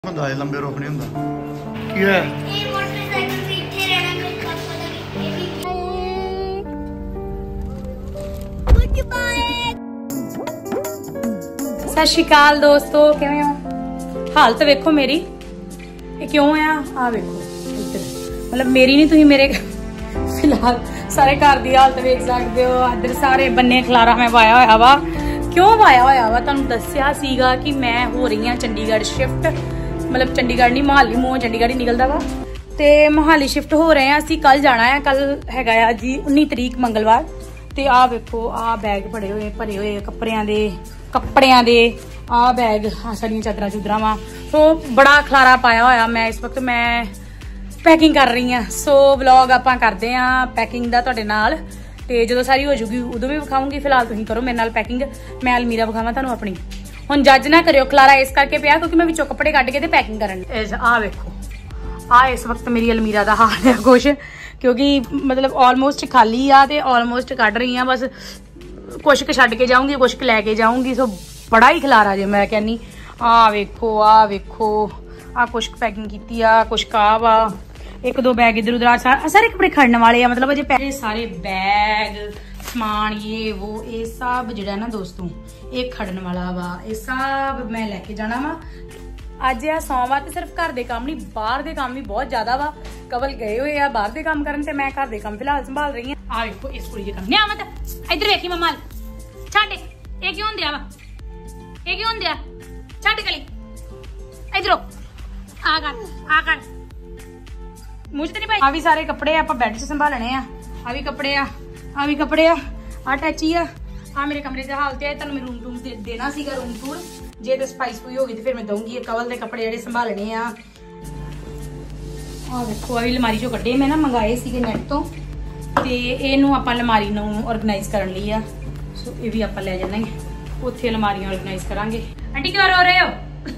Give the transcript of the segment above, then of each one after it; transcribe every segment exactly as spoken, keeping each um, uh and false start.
ਹੁੰਦਾ ਹੈ ਲੰਬੇ ਰੁੱਖ ਨਹੀਂ ਹੁੰਦਾ। ਕੀ ਹੈ ਇਹ ਮੋਟਰਸਾਈਕਲ ਵੀ ਇੱਥੇ ਰਹਿਣਾ ਮੇਰੇ ਪਾਪਾ ਦਾ ਵੀ ਇਹ ਵੀ ਗੁੱਡ ਬਾਏ। ਸਤਿ ਸ਼੍ਰੀ ਅਕਾਲ ਦੋਸਤੋ, ਕਿਵੇਂ ਹੋ? ਹਾਲਤ ਵੇਖੋ ਮੇਰੀ, ਇਹ ਕਿਉਂ ਆ ਆ ਵੇਖੋ ਇੱਧਰ, ਮਤਲਬ ਮੇਰੀ ਨਹੀਂ, ਤੁਸੀਂ ਮੇਰੇ ਫਿਲਹਾਲ ਸਾਰੇ ਘਰ ਦੀ ਹਾਲਤ ਵੇਖ ਸਕਦੇ ਹੋ। ਇੱਧਰ ਸਾਰੇ ਬੰਨੇ ਖਲਾਰਾ ਮੈਂ ਪਾਇਆ ਹੋਇਆ ਵਾ। ਕਿਉਂ ਪਾਇਆ ਹੋਇਆ ਵਾ? ਤੁਹਾਨੂੰ ਦੱਸਿਆ ਸੀਗਾ ਕਿ ਮੈਂ ਹੋ ਰਹੀ ਹਾਂ ਚੰਡੀਗੜ੍ਹ ਸ਼ਿਫਟ, ਮਤਲਬ ਚੰਡੀਗੜ੍ਹ ਨਹੀਂ ਮੋਹਾਲੀ, ਮੂੰਹ ਚੰਡੀਗੜ੍ਹ ਹੀ ਨਿਕਲਦਾ ਵਾ, ਤੇ ਮੋਹਾਲੀ ਸ਼ਿਫਟ ਹੋ ਰਹੇ ਆ ਅਸੀਂ। ਕੱਲ ਜਾਣਾ ਆ, ਕੱਲ ਹੈਗਾ ਆ ਜੀ ਉੱਨੀ ਤਰੀਕ ਮੰਗਲਵਾਰ। ਤੇ ਆਹ ਵੇਖੋ ਆਹ ਬੈਗ ਭਰੇ ਹੋਏ ਭਰੇ ਹੋਏ ਕੱਪੜਿਆਂ ਦੇ ਕੱਪੜਿਆਂ ਦੇ ਆਹ ਬੈਗ, ਆਹ ਸਾਰੀਆਂ ਚਾਦਰਾਂ ਚੁਦਰਾਂ ਵਾ। ਸੋ ਬੜਾ ਖਲਾਰਾ ਪਾਇਆ ਹੋਇਆ। ਮੈਂ ਇਸ ਵਕਤ ਮੈਂ ਪੈਕਿੰਗ ਕਰ ਰਹੀ ਹਾਂ। ਸੋ ਵਲੌਗ ਆਪਾਂ ਕਰਦੇ ਹਾਂ ਪੈਕਿੰਗ ਦਾ ਤੁਹਾਡੇ ਨਾਲ, ਤੇ ਜਦੋਂ ਸਾਰੀ ਹੋ ਜੂਗੀ ਉਦੋਂ ਵੀ ਵਿਖਾਉਂਗੀ। ਫਿਲਹਾਲ ਤੁਸੀਂ ਕਰੋ ਮੇਰੇ ਨਾਲ ਪੈਕਿੰਗ, ਮੈਂ ਅਲਮੀਰਾ ਵਿਖਾਵਾਂ ਤੁਹਾਨੂੰ ਆਪਣੀ। ਹੁਣ ਜੱਜ ਨਾ ਕਰਿਓ, ਖਲਾਰਾ ਇਸ ਕਰਕੇ ਪਿਆ ਕਿਉਂਕਿ ਮੈਂ ਵਿੱਚੋਂ ਕੱਪੜੇ ਕੱਢ ਕੇ ਤੇ ਪੈਕਿੰਗ ਕਰਨ। ਆਹ ਵੇਖੋ ਆਹ ਇਸ ਵਕਤ ਮੇਰੀ ਅਲਮੀਰਾ ਦਾ ਹਾਲ ਹੈ ਕੁਛ, ਕਿਉਂਕਿ ਮਤਲਬ ਆਲਮੋਸਟ ਖਾਲੀ ਆ ਤੇ ਆਲਮੋਸਟ ਕੱਢ ਰਹੀ ਆ। ਬਸ ਕੁਛ ਕੁ ਛੱਡ ਕੇ ਜਾਊਂਗੀ, ਕੁਛ ਕੁ ਲੈ ਕੇ ਜਾਊਂਗੀ। ਸੋ ਬੜਾ ਹੀ ਖਲਾਰਾ ਜੇ ਮੈਂ ਕਹਿੰਨੀ। ਆਹ ਵੇਖੋ ਆਹ ਵੇਖੋ ਆਹ ਕੁਛ ਪੈਕਿੰਗ ਕੀਤੀ ਆ, ਕੁਛ ਕਾ ਵਾ, ਇੱਕ ਦੋ ਬੈਗ ਇਧਰ ਉਧਰ, ਸਾਰੇ ਕੱਪੜੇ ਖੜਨ ਵਾਲੇ ਆ। ਮਤਲਬ ਅਜੇ ਪੈਸੇ ਸਾਰੇ ਬੈਗ ਸਮਾਨ ਇਹ वो ਇਹ ਸਭ ਜਿਹੜਾ ਨਾ ਦੋਸਤੋ ਇਹ ਖੜਨ ਵਾਲਾ ਵਾ। ਇਹ ਸਭ ਮੈਂ ਲੈ ਕੇ ਜਾਣਾ ਵਾ। ਅੱਜ ਆ ਸੋਮਵਾਰ ਤੇ ਸਿਰਫ ਘਰ ਦੇ ਕੰਮ ਨਹੀਂ, ਬਾਹਰ ਦੇ ਕੰਮ ਵੀ ਬਹੁਤ ਜ਼ਿਆਦਾ ਵਾ। ਕਵਲ ਗਏ ਹੋਏ ਆ ਬਾਹਰ ਦੇ ਕੰਮ ਕਰਨ ਤੇ ਮੈਂ ਘਰ ਦੇ ਕੰਮ ਫਿਲਹਾਲ ਸੰਭਾਲ ਰਹੀ ਹਾਂ। ਆ ਵੇਖੋ ਇਸ ਕੁੜੀ ਦੇ ਕੰਮ ਨਿਆ ਮਤ ਇੱਧਰ ਵੇਖੀ ਮਮਾਲ ਛੱਡ, ਇਹ ਕਿਉਂ ਹੁੰਦਿਆ ਵਾ, ਇਹ ਕਿਉਂ ਹੁੰਦਿਆ, ਛੱਡ ਗਲੀ ਇਧਰੋਂ ਆ ਕਰ ਆ ਕਰ ਮੂੰਹ ਤੇ ਨਹੀਂ ਭਾਈ। ਆ ਵੀ ਸਾਰੇ ਕੱਪੜੇ ਆਪਾਂ ਬੈੱਡ 'ਚ ਸੰਭਾਲਣੇ ਆ। ਆ ਵੀ ਕੱਪੜੇ ਆ, ਆ ਵੀ ਕੱਪੜੇ ਆ, ਆ ਟੈਚੀ ਆ, ਆ ਮੇਰੇ ਕਮਰੇ ਦਾ ਹਾਲ ਤੇ ਆ। ਤੁਹਾਨੂੰ ਮੈਂ ਰੂਮ ਟੂਮ ਤੇ ਦੇਣਾ ਸੀਗਾ, ਰੂਮ ਟੂਰ। ਜੇ ਤੇ ਸਫਾਈ ਸਫੂਈ ਹੋ ਗਈ ਤੇ ਫਿਰ ਮੈਂ ਦਊਂਗੀ। ਇਹ ਕਵਲ ਦੇ ਕੱਪੜੇ ਜਿਹੜੇ ਸੰਭਾਲਣੇ ਆ। ਆ ਵੇਖੋ ਆ ਵੀ ਅਲਮਾਰੀ ਚੋਂ ਕੱਢੇ, ਮੈਂ ਨਾ ਮੰਗਾਏ ਸੀਗੇ ਨੈਟ ਤੋਂ, ਤੇ ਇਹਨੂੰ ਆਪਾਂ ਅਲਮਾਰੀ ਨੂੰ ਆਰਗੇਨਾਈਜ਼ ਕਰਨ ਲਈ ਆ। ਸੋ ਇਹ ਵੀ ਆਪਾਂ ਲੈ ਜਾਣਾ ਉੱਥੇ, ਅਲਮਾਰੀਆਂ ਆਰਗੇਨਾਈਜ਼ ਕਰਾਂਗੇ। ਆਂਟੀ ਕਿਉਂ ਰੋ ਰਹੇ ਹੋ?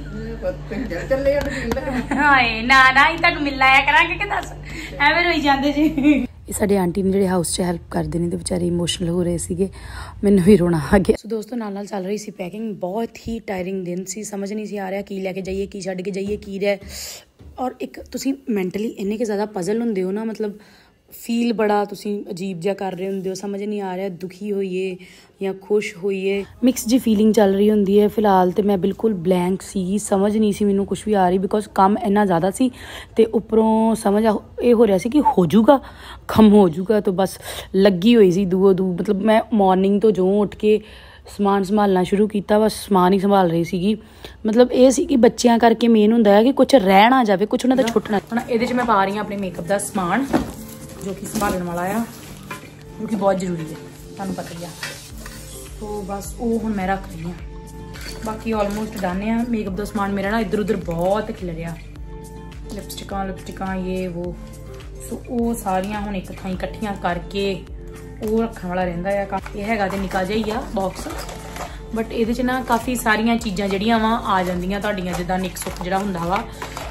ਹਾਏ ਨਾ ਨਾ ਹੀ ਤੁਹਾਨੂੰ ਮਿਲ ਆਇਆ ਕਰਾਂਗੇ ਕਿ ਦੱਸ ਐਵੇਂ ਰੋਈ ਜਾਂਦੇ ਜੀ। ਇਹ ਸਾਡੇ ਆਂਟੀ ਨੇ ਜਿਹੜੇ ਹਾਊਸ 'ਚ ਹੈਲਪ ਕਰਦੇ ਨੇ ਤੇ ਵਿਚਾਰੇ ਇਮੋਸ਼ਨਲ ਹੋ ਰਹੇ ਸੀਗੇ, ਮੈਨੂੰ ਵੀ ਰੋਣਾ ਆ ਗਿਆ। ਸੋ ਦੋਸਤੋ ਨਾਲ ਨਾਲ ਚੱਲ ਰਹੀ ਸੀ ਪੈਕਿੰਗ। ਬਹੁਤ ਹੀ ਟਾਇਰਿੰਗ ਦਿਨ ਸੀ, ਸਮਝ ਨਹੀਂ ਸੀ ਆ ਰਿਹਾ ਕੀ ਲੈ ਕੇ ਜਾਈਏ, ਕੀ ਛੱਡ ਕੇ ਜਾਈਏ, ਕੀ ਰਹਿ। ਔਰ ਇੱਕ ਤੁਸੀਂ ਮੈਂਟਲੀ ਇੰਨੇ ਕਿ ਜ਼ਿਆਦਾ ਪਜ਼ਲ ਹੁੰਦੇ ਹੋ ਨਾ, ਮਤਲਬ ਫੀਲ ਬੜਾ ਤੁਸੀਂ ਅਜੀਬ ਜਿਹਾ ਕਰ ਰਹੇ ਹੁੰਦੇ ਹੋ, ਸਮਝ ਨਹੀਂ ਆ ਰਿਹਾ ਦੁਖੀ ਹੋਈਏ ਜਾਂ ਖੁਸ਼ ਹੋਈਏ, ਮਿਕਸ ਜੀ ਫੀਲਿੰਗ ਚੱਲ ਰਹੀ ਹੁੰਦੀ ਹੈ। ਫਿਲਹਾਲ ਤੇ ਮੈਂ ਬਿਲਕੁਲ ਬਲੈਂਕ ਸੀ, ਸਮਝ ਨਹੀਂ ਸੀ ਮੈਨੂੰ ਕੁਛ ਵੀ ਆ ਰਹੀ, ਬਿਕੋਜ਼ ਕੰਮ ਇੰਨਾ ਜ਼ਿਆਦਾ ਸੀ ਤੇ ਉੱਪਰੋਂ ਸਮਝ ਇਹ ਹੋ ਰਿਹਾ ਸੀ ਕਿ ਹੋ ਜੂਗਾ ਕੰਮ ਹੋ ਜੂਗਾ। ਤਾਂ ਬਸ ਲੱਗੀ ਹੋਈ ਸੀ ਦੂਓ ਦੂ। ਮਤਲਬ ਮੈਂ ਮੋਰਨਿੰਗ ਤੋਂ ਜੋ ਉੱਠ ਕੇ ਸਮਾਨ ਸੰਭਾਲਣਾ ਸ਼ੁਰੂ ਕੀਤਾ, ਬਸ ਸਮਾਨ ਹੀ ਸੰਭਾਲ ਰਹੀ ਸੀਗੀ। ਮਤਲਬ ਇਹ ਸੀ ਕਿ ਬੱਚਿਆਂ ਕਰਕੇ ਮੇਨ ਹੁੰਦਾ ਹੈ ਕਿ ਕੁਛ ਰਹਿ ਨਾ ਜਾਵੇ, ਕੁਛ ਉਹਨਾਂ ਦਾ ਛੁੱਟਣਾ। ਹੁਣ ਇਹਦੇ 'ਚ ਮੈਂ ਪਾ ਰਹੀ ਹਾਂ ਆਪਣੇ ਮੇਕਅਪ ਦਾ ਸਮਾਨ ਜੋ ਕਿ ਸੰਭਾਲਣ ਵਾਲਾ ਆ, ਜੋ ਕਿ ਬਹੁਤ ਜ਼ਰੂਰੀ ਹੈ, ਤੁਹਾਨੂੰ ਪਤਾ ਹੀ ਆ। ਸੋ ਬਸ ਉਹ ਹੁਣ ਮੈਂ ਰੱਖ ਰਹੀ ਹਾਂ। ਬਾਕੀ ਆਲਮੋਸਟ ਡਨ ਆ। ਮੇਕਅਪ ਦਾ ਸਮਾਨ ਮੇਰਾ ਨਾ ਇੱਧਰ ਉੱਧਰ ਬਹੁਤ ਖਿਲਰਿਆ, ਲਿਪਸਟਿਕਾਂ ਲਿਪਸਟਿਕਾਂ ਇਹ ਉਹ। ਸੋ ਉਹ ਸਾਰੀਆਂ ਹੁਣ ਇੱਕ ਥਾਂ ਇਕੱਠੀਆਂ ਕਰਕੇ ਉਹ ਰੱਖਣ ਵਾਲਾ ਰਹਿੰਦਾ ਆ ਕੰਮ। ਇਹ ਹੈਗਾ ਤੇ ਨਿੱਕਾ ਜਿਹਾ ਹੀ ਆ ਬਾਕਸ, ਬਟ ਇਹਦੇ 'ਚ ਨਾ ਕਾਫੀ ਸਾਰੀਆਂ ਚੀਜ਼ਾਂ ਜਿਹੜੀਆਂ ਵਾ ਆ ਜਾਂਦੀਆਂ ਤੁਹਾਡੀਆਂ, ਜਿੱਦਾਂ ਨਿੱਕ ਸੁੱਕ ਜਿਹੜਾ ਹੁੰਦਾ ਵਾ।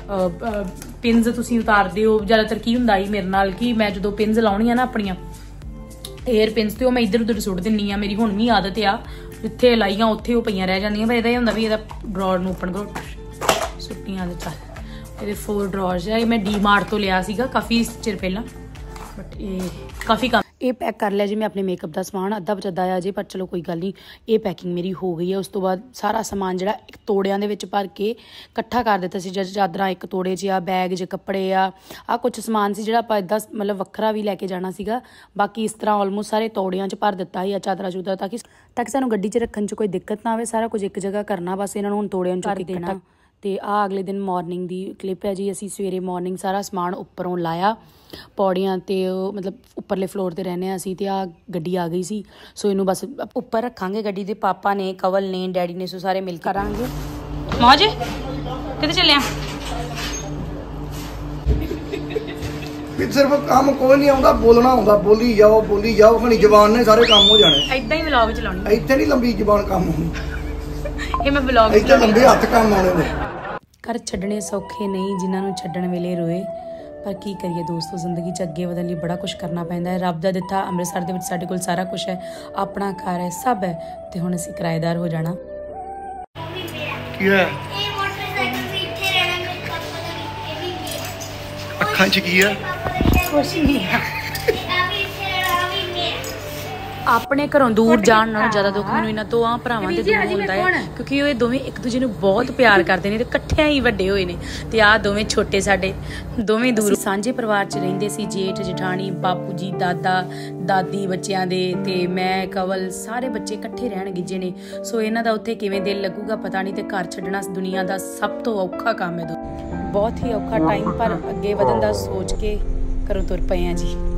ਪਿੰਸ ਤੁਸੀਂ ਉਤਾਰਦੇ ਹੋ, ਜ਼ਿਆਦਾਤਰ ਕੀ ਹੁੰਦਾ ਸੀ ਮੇਰੇ ਨਾਲ ਕਿ ਮੈਂ ਜਦੋਂ ਪਿੰਸ ਲਾਉਣੀਆਂ ਨਾ ਆਪਣੀਆਂ ਏਅਰ ਪਿੰਸ, ਤੇ ਉਹ ਮੈਂ ਇੱਧਰ ਉੱਧਰ ਸੁੱਟ ਦਿੰਨੀ ਆ। ਮੇਰੀ ਹੁਣ ਵੀ ਆਦਤ ਆ, ਜਿੱਥੇ ਲਾਈਆਂ ਉੱਥੇ ਉਹ ਪਈਆਂ ਰਹਿ ਜਾਂਦੀਆਂ। ਪਰ ਇਹਦਾ ਇਹ ਹੁੰਦਾ ਵੀ ਇਹਦਾ ਡਰਾਅਰ ਨੂੰ ਓਪਨ ਕਰੋ, ਸੁੱਟੀਆਂ ਦੇ ਚੱਲ। ਇਹਦੇ ਫੋਰ ਡਰਾਅਰਸ ਆ, ਇਹ ਮੈਂ ਡੀ ਮਾਰਟ ਤੋਂ ਲਿਆ ਸੀਗਾ ਕਾਫੀ ਚਿਰ ਪਹਿਲਾਂ, ਬਟ ਇਹ ਕਾਫੀ ਕੰਮ। ਇਹ ਪੈਕ ਕਰ ਲਿਆ ਜੀ ਮੈਂ ਆਪਣੇ ਮੇਕਅਪ ਦਾ ਸਮਾਨ, ਅੱਧਾ ਬਚਦਾ ਆ ਜੇ, ਪਰ ਚਲੋ ਕੋਈ ਗੱਲ ਨਹੀਂ। ਇਹ ਪੈਕਿੰਗ ਮੇਰੀ ਹੋ ਗਈ ਹੈ। ਉਸ ਤੋਂ ਬਾਅਦ ਸਾਰਾ ਸਮਾਨ ਜਿਹੜਾ ਇੱਕ ਤੋੜਿਆਂ ਦੇ ਵਿੱਚ ਭਰ ਕੇ ਇਕੱਠਾ ਕਰ ਦਿੱਤਾ ਸੀ। ਜਦ ਚਾਦਰਾਂ ਇੱਕ ਤੋੜੇ 'ਚ ਆ, ਬੈਗ 'ਚ ਕੱਪੜੇ ਆ, ਆਹ ਕੁਛ ਸਮਾਨ ਸੀ ਜਿਹੜਾ ਆਪਾਂ ਇੱਦਾਂ ਮਤਲਬ ਵੱਖਰਾ ਵੀ ਲੈ ਕੇ ਜਾਣਾ ਸੀਗਾ। ਬਾਕੀ ਇਸ ਤਰ੍ਹਾਂ ਆਲਮੋਸਟ ਸਾਰੇ ਤੋੜਿਆਂ 'ਚ ਭਰ ਦਿੱਤਾ ਸੀ ਆ ਚਾਦਰਾਂ ਚੂਦਰਾਂ, ਤਾਂ ਕਿ ਤਾਂ ਕਿ ਸਾਨੂੰ ਗੱਡੀ 'ਚ ਰੱਖਣ 'ਚ ਕੋਈ ਦਿੱਕਤ ਨਾ ਆਵੇ। ਸਾਰਾ ਕੁਝ ਇੱਕ ਜਗ੍ਹਾ ਕਰਨਾ, ਬਸ ਇਹਨਾਂ ਨੂੰ ਹੁਣ ਤੋੜਿਆਂ 'ਚ ਚੁੱਕ ਦੇਣਾ। ਤੇ ਆਹ ਅਗਲੇ ਦਿਨ ਮਾਰਨਿੰਗ ਦੀ ਕਲਿੱਪ ਹੈ ਜੀ। ਅਸੀਂ ਸਵੇਰੇ ਮਾਰਨਿੰਗ ਸਾਰਾ ਸਮਾਨ ਉੱਪਰੋਂ ਲਾਇਆ ਪੌੜੀਆਂ ਤੇ, ਉੱਪਰਲੇ ਫਲੋਰ ਤੇ ਰਹਿੰਦੇ ਹਾਂ ਅਸੀਂ, ਤੇ ਆਹ ਗੱਡੀ ਆ ਗਈ ਸੀ। ਸੋ ਇਹਨੂੰ ਬਸ ਉੱਪਰ ਰੱਖਾਂਗੇ ਗੱਡੀ ਦੇ। ਪਾਪਾ ਨੇ, ਕਵਲ ਨੇ, ਡੈਡੀ ਨੇ, ਸੋ ਸਾਰੇ ਮਿਲ ਕਰਾਂਗੇ। ਮੌਜ ਕਿੱਥੇ ਚੱਲਿਆ? ਸਿਰਫ ਕੰਮ ਕੋਈ ਨਹੀਂ ਆਉਂਦਾ, ਬੋਲਣਾ ਆਉਂਦਾ। ਬੋਲੀ ਜਾਓ ਬੋਲੀ ਜਾਓ, ਖਣੀ ਜ਼ਬਾਨ ਨੇ ਸਾਰੇ ਕੰਮ ਹੋ ਜਾਣੇ। ਏਦਾਂ ਹੀ ਵਲੌਗ ਚਲਾਉਣੀ, ਇੱਥੇ ਨਹੀਂ ਲੰਬੀ ਜ਼ਬਾਨ ਕੰਮ ਹੋਣੀ, ਇਹ ਮੈਂ ਵਲੌਗ ਇੱਥੇ ਲੰਬੇ ਹੱਥ ਕੰਮ ਆਉਣੇ ਨੇ। ਘਰ ਛੱਡਣੇ ਸੌਖੇ ਨਹੀਂ, ਜਿਨ੍ਹਾਂ ਨੂੰ ਛੱਡਣ ਵੇਲੇ ਰੋਏ। ਪਰ ਕੀ ਕਰੀਏ ਦੋਸਤੋ, ਜ਼ਿੰਦਗੀ 'ਚ ਅੱਗੇ ਵਧਣ ਲਈ ਬੜਾ ਕੁਛ ਕਰਨਾ ਪੈਂਦਾ ਹੈ। ਰੱਬ ਦਾ ਦਿੱਤਾ ਅੰਮ੍ਰਿਤਸਰ ਦੇ ਵਿੱਚ ਸਾਡੇ ਕੋਲ ਸਾਰਾ ਕੁਛ ਹੈ, ਆਪਣਾ ਘਰ ਹੈ, ਸਭ ਹੈ, ਤੇ ਹੁਣ ਅਸੀਂ ਕਿਰਾਏਦਾਰ ਹੋ ਜਾਣਾ। ਕੀ ਹੈ? ਇਹ ਮੋਟਰਸਾਈਕਲ ਵੀ ਇੱਥੇ ਰਹਿਣਾ। ਅੱਖਾਂ 'ਚ ਕੀ ਆ? ਕੁਛ ਨਹੀਂ ਆ। ਆ ਵੀ ਇੱਥੇ ਰਹਿਣਾ ਵੀ ਮੈਂ ਆਪਣੇ ਘਰੋਂ ਦੂਰ ਜਾਣ ਨਾਲੋਂ ਜ਼ਿਆਦਾ ਦੁੱਖ ਮੈਨੂੰ ਇਹਨਾਂ ਤੋਂ ਆ ਭਰਾਵਾਂ ਦੇ ਦੂਰ ਹੁੰਦਾ ਹੈ, ਕਿਉਂਕਿ ਇਹ ਦੋਵੇਂ ਇੱਕ ਦੂਜੇ ਨੂੰ ਬਹੁਤ ਪਿਆਰ ਕਰਦੇ ਨੇ ਤੇ ਇਕੱਠਿਆਂ ਹੀ ਵੱਡੇ ਹੋਏ ਨੇ। ਤੇ ਆਹ ਦੋਵੇਂ ਛੋਟੇ ਸਾਡੇ ਦੋਵੇਂ ਦੂਰ ਸਾਂਝੇ ਪਰਿਵਾਰ 'ਚ ਰਹਿੰਦੇ ਸੀ। ਜੇਠ ਜਠਾਣੀ, ਬਾਪੂ ਜੀ, ਦਾਦਾ ਦਾਦੀ, ਬੱਚਿਆਂ ਦੇ ਤੇ ਮੈਂ, ਕਵਲ, ਸਾਰੇ ਬੱਚੇ ਇਕੱਠੇ ਰਹਿਣ ਗਿੱਜੇ ਨੇ। ਸੋ ਇਹਨਾਂ ਦਾ ਉੱਥੇ ਕਿਵੇਂ ਦਿਲ ਲੱਗੂਗਾ ਪਤਾ ਨਹੀਂ। ਤੇ ਘਰ ਛੱਡਣਾ ਦੁਨੀਆ ਦਾ ਸਭ ਤੋਂ ਔਖਾ ਕੰਮ ਹੈ, ਬਹੁਤ ਹੀ ਔਖਾ ਟਾਈਮ, ਪਰ ਅੱਗੇ ਵਧਣ ਦਾ ਸੋਚ ਕੇ ਘਰੋਂ ਤੁਰ ਪਏ ਆ ਜੀ।